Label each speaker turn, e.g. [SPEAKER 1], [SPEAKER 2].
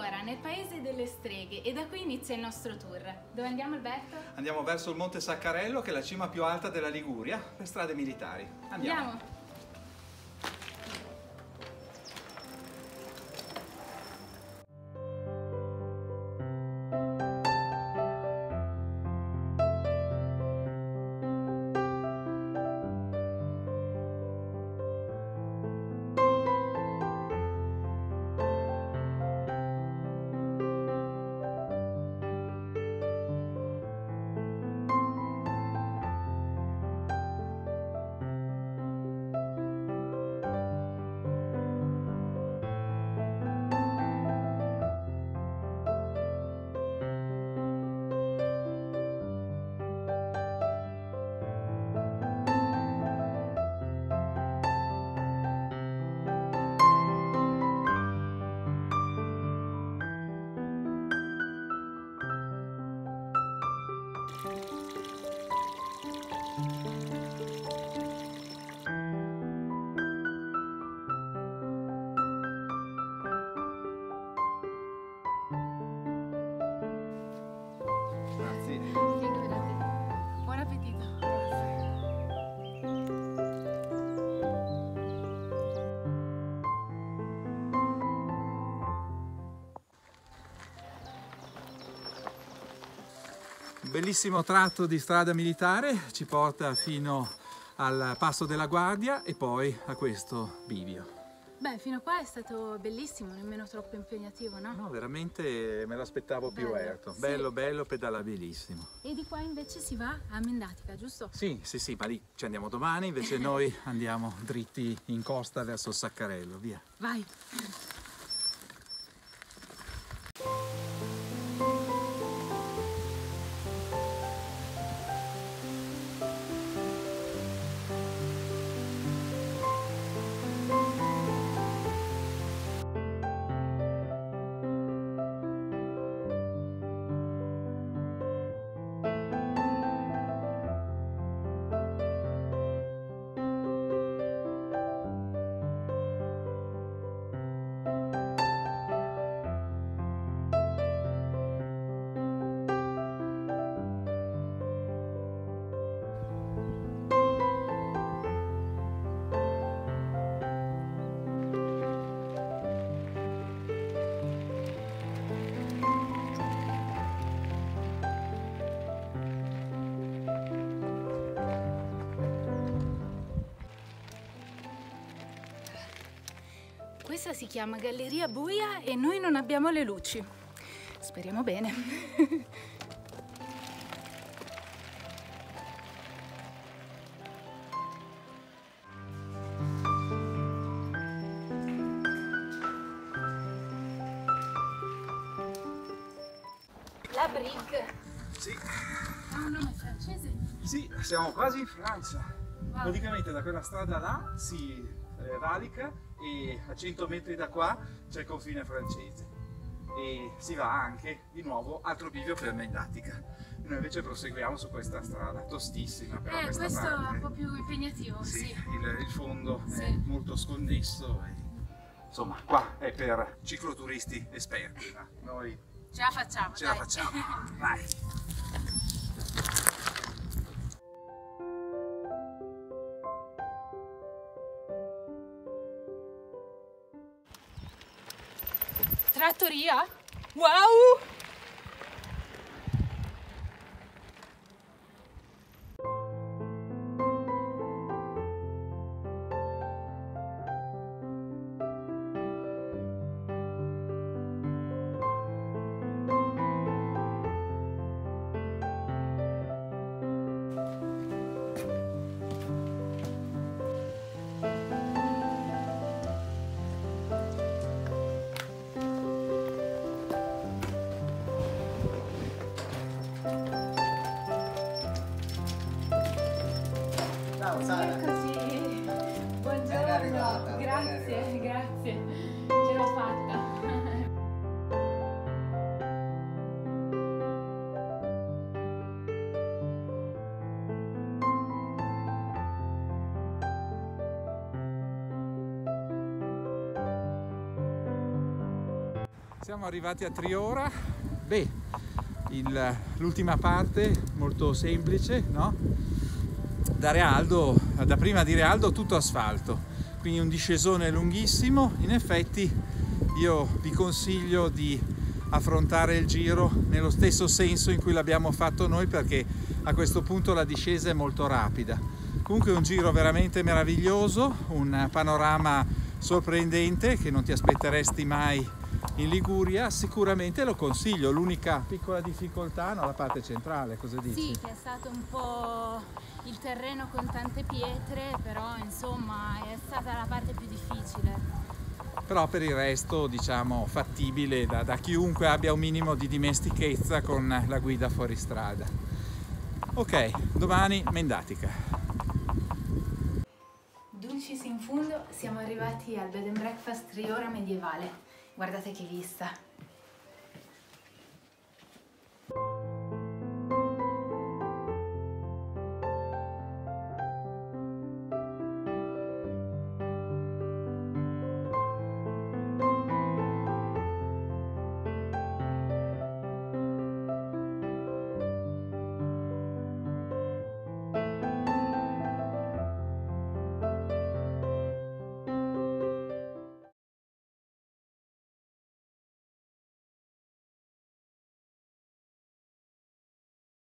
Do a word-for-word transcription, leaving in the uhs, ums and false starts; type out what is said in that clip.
[SPEAKER 1] ora nel paese delle streghe e da qui inizia il nostro tour. Dove andiamo, Alberto?
[SPEAKER 2] Andiamo verso il Monte Saccarello, che è la cima più alta della Liguria, per strade militari. Andiamo.
[SPEAKER 1] Andiamo. Buon appetito!
[SPEAKER 2] Un bellissimo tratto di strada militare ci porta fino al Passo della Guardia e poi a questo bivio.
[SPEAKER 1] Beh, fino a qua è stato bellissimo, nemmeno troppo impegnativo, no?
[SPEAKER 2] No, veramente me l'aspettavo più
[SPEAKER 1] Bello,
[SPEAKER 2] erto.
[SPEAKER 1] sì.
[SPEAKER 2] Bello, bello, pedalabilissimo.
[SPEAKER 1] E di qua invece si va a Mendatica, giusto?
[SPEAKER 2] Sì, sì, sì, ma lì ci andiamo domani, invece noi andiamo dritti in costa verso il Saccarello, via.
[SPEAKER 1] Vai! Questa si chiama Galleria Buia e noi non abbiamo le luci. Speriamo bene. La Brique.
[SPEAKER 2] Sì.
[SPEAKER 1] Ha un nome francese?
[SPEAKER 2] Sì, siamo quasi in Francia.
[SPEAKER 1] Wow.
[SPEAKER 2] Praticamente da quella strada là si eh, valica e a cento metri da qua c'è il confine francese. E si va anche di nuovo altro bivio per Mendatica. Noi invece proseguiamo su questa strada tostissima, però
[SPEAKER 1] Eh,
[SPEAKER 2] questa
[SPEAKER 1] questo
[SPEAKER 2] parte,
[SPEAKER 1] è un po' più impegnativo,
[SPEAKER 2] sì,
[SPEAKER 1] sì.
[SPEAKER 2] Il, il fondo
[SPEAKER 1] Sì.
[SPEAKER 2] è molto sconnesso e, insomma, qua è per cicloturisti esperti, ma noi
[SPEAKER 1] Ce la facciamo,
[SPEAKER 2] ce
[SPEAKER 1] dai.
[SPEAKER 2] la facciamo. Vai!
[SPEAKER 1] Trattoria? Wow!
[SPEAKER 3] Ciao Sara.
[SPEAKER 1] Eccoci. Buongiorno.
[SPEAKER 3] Ben arrivata, ben
[SPEAKER 1] Grazie,
[SPEAKER 3] arrivata.
[SPEAKER 1] grazie. Ce l'ho fatta.
[SPEAKER 2] Siamo arrivati a Triora. Beh, l'ultima parte molto semplice, no? Da Realdo, da prima di Realdo tutto asfalto, quindi un discesone lunghissimo. In effetti io vi consiglio di affrontare il giro nello stesso senso in cui l'abbiamo fatto noi, perché a questo punto la discesa è molto rapida. Comunque è un giro veramente meraviglioso, un panorama sorprendente che non ti aspetteresti mai in Liguria. Sicuramente lo consiglio. L'unica piccola difficoltà, no, la parte centrale, cosa dici?
[SPEAKER 1] Sì, che è stato un po' il terreno con tante pietre, però insomma è stata la parte più difficile.
[SPEAKER 2] Però per il resto, diciamo, fattibile da, da chiunque abbia un minimo di dimestichezza con la guida fuoristrada. Ok, domani Mendatica.
[SPEAKER 1] Dulcis in fundo, siamo arrivati al bed and breakfast Triora medievale. Guardate che vista!